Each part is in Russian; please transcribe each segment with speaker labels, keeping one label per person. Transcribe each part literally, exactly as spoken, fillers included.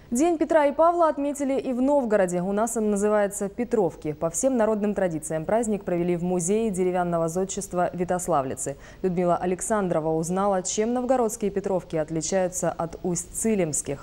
Speaker 1: День Петра и Павла отметили и в Новгороде. У нас он называется Петровки. По всем народным традициям праздник провели в музее деревянного зодчества Витославлицы. Людмила Александрова узнала, чем новгородские Петровки отличаются от усть-цилимских.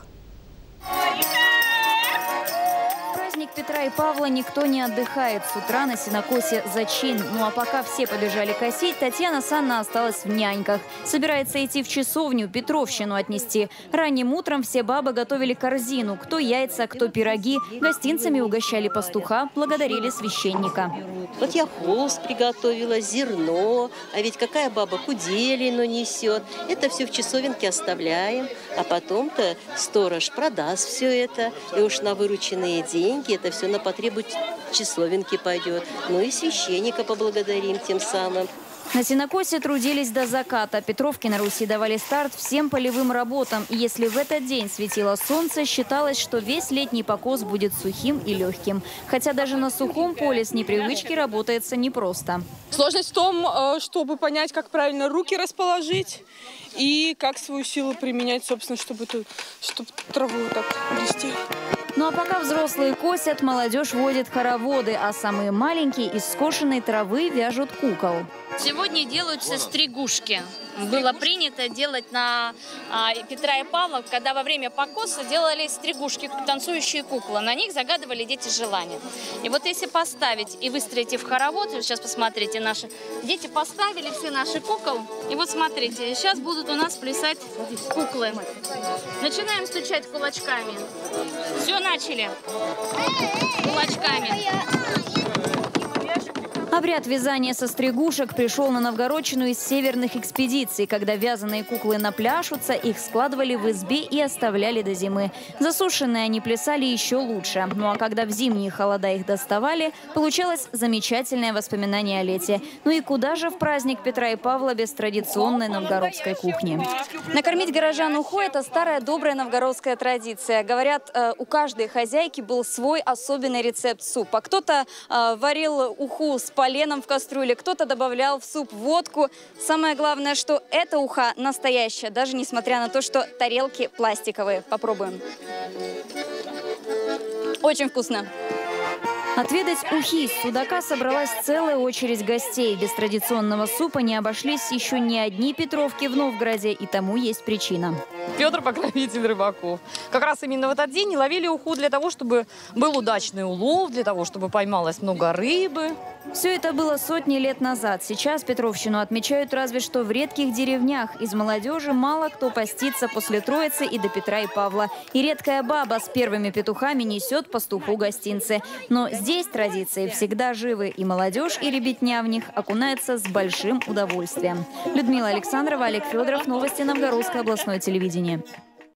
Speaker 2: Петра и Павла никто не отдыхает. С утра на сенокосе зачин. Ну а пока все побежали косить, Татьяна Санна осталась в няньках. Собирается идти в часовню, Петровщину отнести. Ранним утром все бабы готовили корзину. Кто яйца, кто пироги. Гостинцами угощали пастуха, благодарили священника.
Speaker 3: Вот я холст приготовила, зерно. А ведь какая баба куделину несет. Это все в часовенке оставляем. А потом-то сторож продаст все это. И уж на вырученные деньги это все на потребу часовенки пойдет. Ну и священника поблагодарим тем самым.
Speaker 2: На сенокосе трудились до заката. Петровки на Руси давали старт всем полевым работам. И если в этот день светило солнце, считалось, что весь летний покос будет сухим и легким. Хотя даже на сухом поле с непривычки работается непросто.
Speaker 4: Сложность в том, чтобы понять, как правильно руки расположить и как свою силу применять, собственно, чтобы, это, чтобы траву так грести.
Speaker 2: Ну а пока взрослые косят, молодежь водит хороводы, а самые маленькие из скошенной травы вяжут кукол.
Speaker 5: Сегодня делаются стригушки. Было принято делать на а, Петра и Павла, когда во время покоса делали стригушки, танцующие куклы. На них загадывали дети желания. И вот если поставить и выстроить их в хоровод, сейчас посмотрите, наши дети поставили все наши кукол. И вот смотрите, сейчас будут у нас плясать куклы. Начинаем стучать кулачками. Все, начали. Кулачками.
Speaker 2: Обряд вязания со стригушек пришел на новгородчину из северных экспедиций. Когда вязаные куклы напляшутся, их складывали в избе и оставляли до зимы. Засушенные они плясали еще лучше. Ну а когда в зимние холода их доставали, получалось замечательное воспоминание о лете. Ну и куда же в праздник Петра и Павла без традиционной новгородской кухни?
Speaker 6: Накормить горожан ухой – это старая добрая новгородская традиция. Говорят, у каждой хозяйки был свой особенный рецепт супа. Кто-то варил уху с поленом в кастрюле, кто-то добавлял в суп водку. Самое главное, что эта уха настоящая, даже несмотря на то, что тарелки пластиковые. Попробуем. Очень вкусно.
Speaker 2: Отведать ухи из судака собралась целая очередь гостей. Без традиционного супа не обошлись еще ни одни Петровки в Новгороде, и тому есть причина.
Speaker 7: Петр – покровитель рыбаков. Как раз именно в этот день ловили уху для того, чтобы был удачный улов, для того, чтобы поймалось много рыбы.
Speaker 2: Все это было сотни лет назад. Сейчас Петровщину отмечают разве что в редких деревнях. Из молодежи мало кто постится после Троицы и до Петра и Павла. И редкая баба с первыми петухами несет пастуху гостинцы. Но здесь традиции всегда живы, и молодежь, и ребятня в них окунаются с большим удовольствием. Людмила Александрова, Олег Федоров. Новости Новгородское областное телевидение.